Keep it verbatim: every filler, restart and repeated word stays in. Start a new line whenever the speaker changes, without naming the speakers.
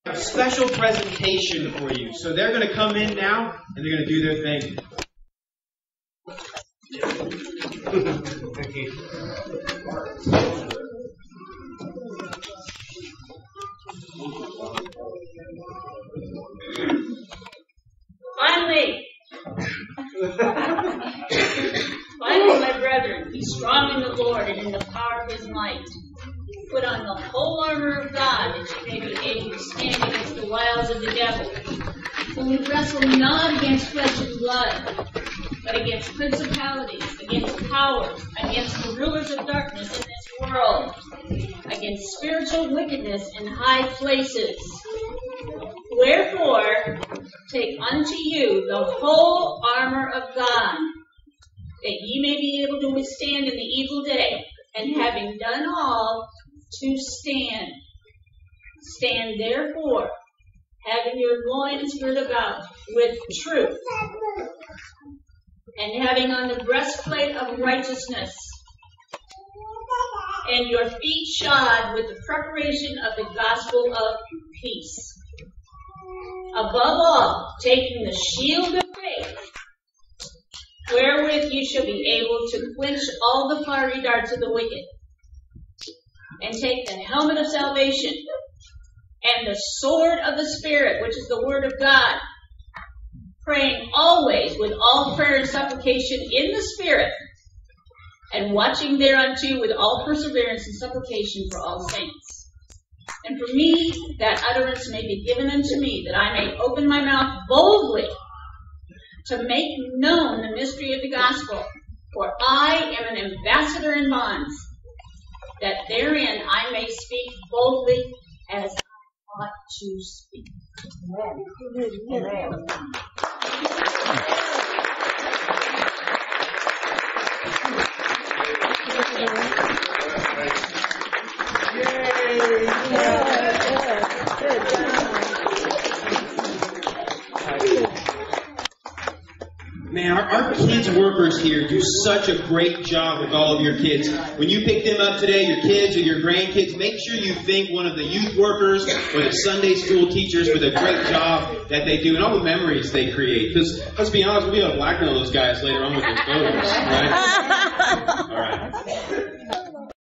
A special presentation for you. So they're going to come in now and they're going to do their thing. Thank you.
Finally, finally, my brethren, be strong in the Lord and in the power of His might. Put on the whole armor of God, that you may be able to stand against the wiles of the devil. For we wrestle not against flesh and blood, but against principalities, against powers, against the rulers of darkness in this world, against spiritual wickedness in high places. Wherefore, take unto you the whole armor of God, that ye may be able to withstand in the evil day, and having done all, to stand. Stand therefore, having your loins girt about with truth, and having on the breastplate of righteousness, and your feet shod with the preparation of the gospel of peace. Above all, taking the shield of faith, wherewith you shall be able to quench all the fiery darts of the wicked, and take the helmet of salvation, and the sword of the Spirit, which is the word of God, praying always with all prayer and supplication in the Spirit, and watching thereunto with all perseverance and supplication for all saints. And for me, that utterance may be given unto me, that I may open my mouth boldly to make known the mystery of the gospel. For I am an ambassador in bonds, that therein I may speak boldly as I ought to speak. Amen. Amen.
Man, our, our kids workers here do such a great job with all of your kids. When you pick them up today, your kids or your grandkids, make sure you thank one of the youth workers or the Sunday school teachers for the great job that they do and all the memories they create. Because, let's be honest, we'll be able to blackmail those guys later on with their photos, right? All right.